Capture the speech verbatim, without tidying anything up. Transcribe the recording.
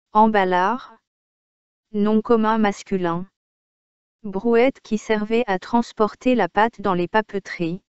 Emballard. Nom commun masculin. Brouette qui servait à transporter la pâte dans les papeteries.